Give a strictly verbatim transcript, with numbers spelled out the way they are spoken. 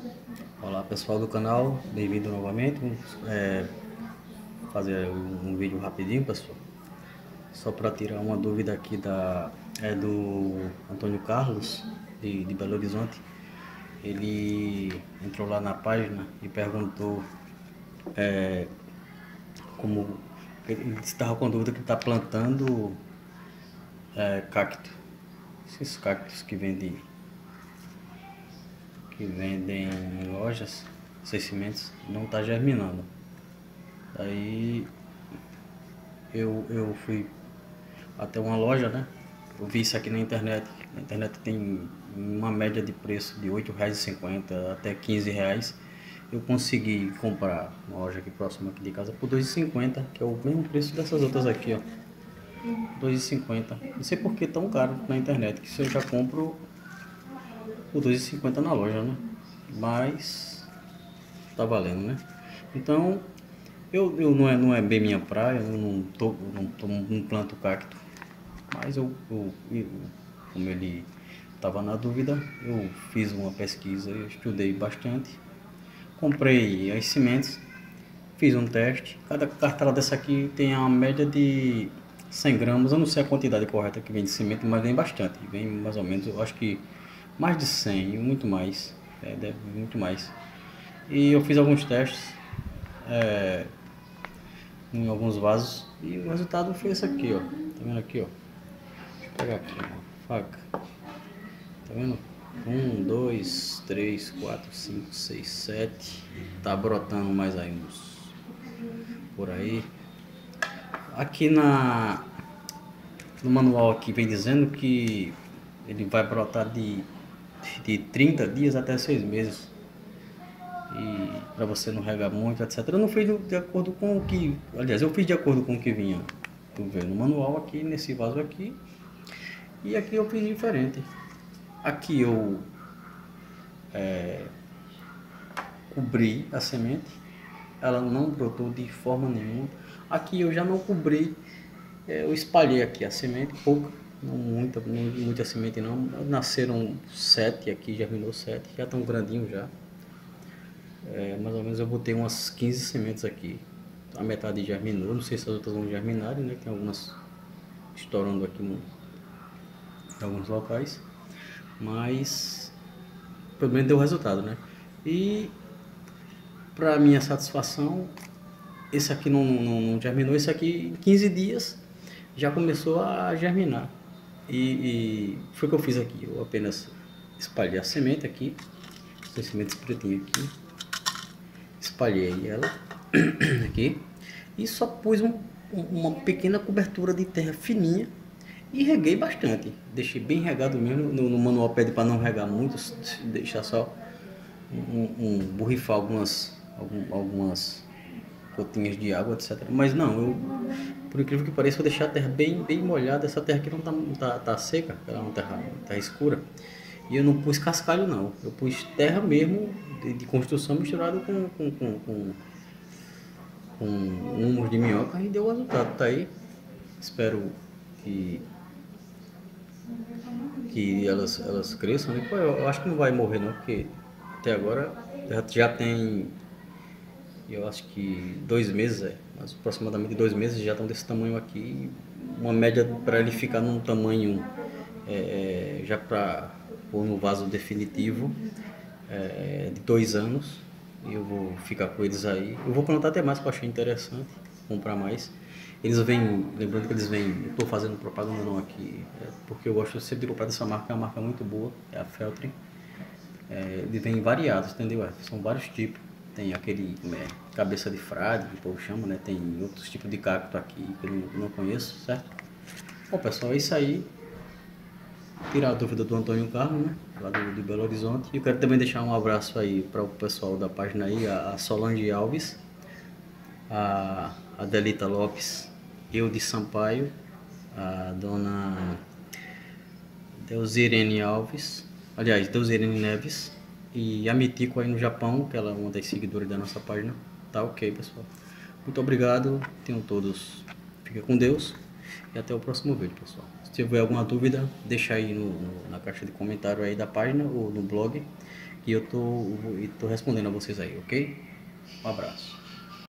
Olá pessoal do canal, bem-vindo novamente. Vamos é, fazer um, um vídeo rapidinho, pessoal, só para tirar uma dúvida aqui da é do Antônio Carlos de, de Belo Horizonte. Ele entrou lá na página e perguntou é, como ele estava com dúvida que está plantando é, cacto, esses cactos que vendem que vendem em lojas, esses sementes, não está germinando. Aí eu, eu fui até uma loja, né? Eu vi isso aqui na internet. Na internet tem uma média de preço de oito reais e cinquenta até quinze reais. Eu consegui comprar uma loja aqui próxima aqui de casa por dois e cinquenta, que é o mesmo preço dessas outras aqui, ó. dois e cinquenta. Não sei por que tão caro na internet, que isso eu já compro por dois e cinquenta na loja, né? Mas tá valendo, né? Então, eu, eu não, é, não é bem minha praia, eu não, tô, não, tô, não planto cacto, mas eu, eu, eu como ele estava na dúvida, eu fiz uma pesquisa, eu estudei bastante, comprei as sementes, fiz um teste. Cada cartela dessa aqui tem a média de cem gramas, eu não sei a quantidade correta que vem de semente, mas vem bastante, vem mais ou menos, eu acho que mais de cem, muito mais, é, deve muito mais. E eu fiz alguns testes é, em alguns vasos e o resultado foi esse aqui, ó. Tá vendo aqui, ó? Deixa eu pegar aqui uma faca. Tá vendo? Um, dois, três, quatro, cinco, seis, sete. Tá brotando mais aí uns por aí. Aqui na no manual aqui vem dizendo que ele vai brotar de, de trinta dias até seis meses. E para você não regar muito, etcétera. Eu não fiz de, de acordo com o que. Aliás, eu fiz de acordo com o que vinha tu vê, no manual aqui, nesse vaso aqui. E aqui eu fiz diferente. Aqui eu é, cobri a semente, ela não brotou de forma nenhuma. Aqui eu já não cobri, é, eu espalhei aqui a semente, pouca, não muita, não, muita semente não. Nasceram sete aqui, germinou sete, já estão grandinhos já. É, mais ou menos eu botei umas quinze sementes aqui. A metade germinou, não sei se as outras vão germinar, né? Tem algumas estourando aqui no, em alguns locais. Mas pelo menos deu resultado, né? E para minha satisfação, esse aqui não, não, não germinou, esse aqui em quinze dias já começou a germinar. E, e foi o que eu fiz aqui, eu apenas espalhei a semente aqui, essa semente pretinha aqui, espalhei ela aqui e só pus um, uma pequena cobertura de terra fininha e reguei bastante. Deixei bem regado mesmo. No, no manual pede para não regar muito, deixar só um, um borrifar algumas, algum, algumas gotinhas de água, etcétera. Mas não, eu, por incrível que pareça, vou deixar a terra bem, bem molhada. Essa terra aqui não tá, tá, tá seca, ela é uma terra, terra escura. E eu não pus cascalho não, eu pus terra mesmo de, de construção misturada com, com, com, com, com humus de minhoca e deu o resultado. Tá aí, espero que, que elas, elas cresçam, né? Pô, eu, eu acho que não vai morrer não, porque até agora já, já tem, eu acho que dois meses, é, mas aproximadamente dois meses já estão desse tamanho aqui. Uma média para ele ficar num tamanho é, é, já para pôr no vaso definitivo é, de dois anos. E eu vou ficar com eles aí. Eu vou plantar até mais, que eu achei interessante comprar mais. Eles vêm, lembrando que eles vêm, eu estou fazendo propaganda não aqui, é, porque eu gosto sempre de comprar dessa marca, é uma marca muito boa, é a Feltrin. É, eles vêm variados, entendeu? É, são vários tipos. Tem aquele é, cabeça de frade, que o povo chama, né? Tem outros tipos de cacto aqui que eu não, não conheço, certo? Bom, pessoal, é isso aí. Tirar a dúvida do Antônio Carlos, né? Lá do, do Belo Horizonte. E eu quero também deixar um abraço aí para o pessoal da página aí, a, a Solange Alves, a Adelita Lopes, eu de Sampaio, a dona Deusirene Alves, aliás, Deusirene Neves, e a Mitiko aí no Japão, que ela é uma das seguidoras da nossa página. Tá ok, pessoal. Muito obrigado, tenham todos, fiquem com Deus e até o próximo vídeo, pessoal. Se tiver alguma dúvida, deixa aí no, no, na caixa de comentário aí da página ou no blog, que eu tô, e tô respondendo a vocês aí, ok? Um abraço.